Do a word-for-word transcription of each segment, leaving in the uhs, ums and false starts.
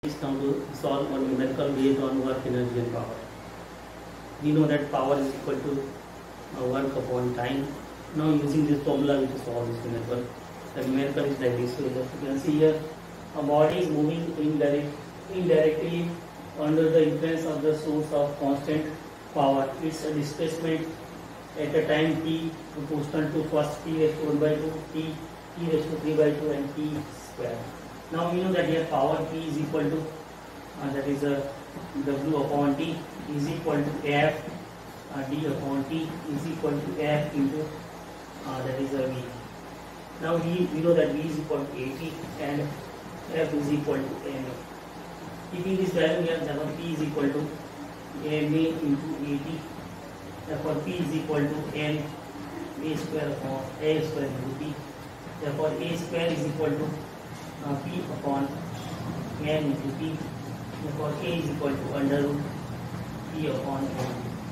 Now to solve one numerical based on work, energy and power. We know that power is equal to uh, work upon time. Now using this formula we to solve this numerical. The numerical is like this. So as you can see here, a body is moving indirect, indirectly under the influence of the source of constant power. It's a displacement at a time t proportional to first t raised to one by two, t, t raised to three by two and t square. Now we know that here power P is equal to uh, that is a uh, W upon T is equal to F uh, D upon T is equal to F into uh, that is a V. Now we, we know that V is equal to eighty and F is equal to M A. Keeping this value here, therefore P is equal to M A into eighty. Therefore P is equal to M A square upon A square into P. Therefore A square is equal to Uh, P upon N into P. Therefore A is equal to under root P upon N.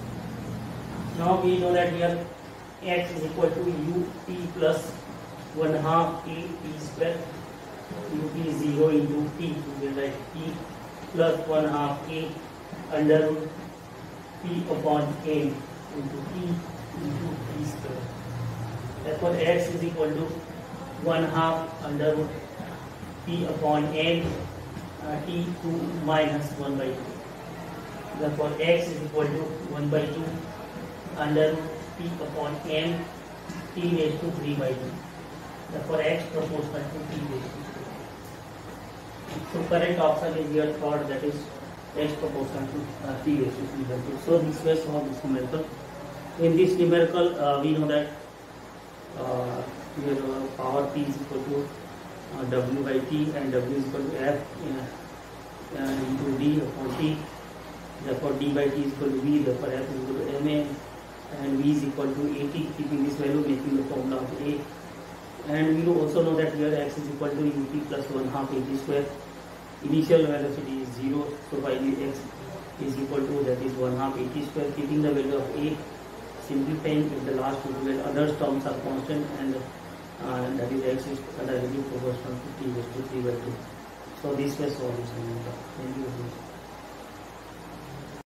Now we know that here X is equal to U P plus one half A P square. U P is zero into P. We will write P plus one half A under root P upon N into P into P square. Therefore X is equal to one half under root P upon N uh, T two minus one by two. Therefore X is equal to one by two under P upon N T raised to three by two. Therefore X proportional to T raised to three. So correct option is your third, that is X proportional to uh, T raised to three by two. So this way solve this numerical. In this numerical uh, we know that uh, your uh, power P is equal to Uh, W by T and W is equal to F uh, uh, into D upon T. Therefore D by T is equal to V. Therefore F is equal to M A and V is equal to eighty. Keeping this value, making the formula of A. And we also know that here X is equal to U T plus one half A T square. Initial velocity is zero, so by the X is equal to that is one half A T square. Keeping the value of A, simplifying if the last two other terms are constant and Uh, that is X is directly proportional to T raised to three by two. So this was solution. Thank you very much.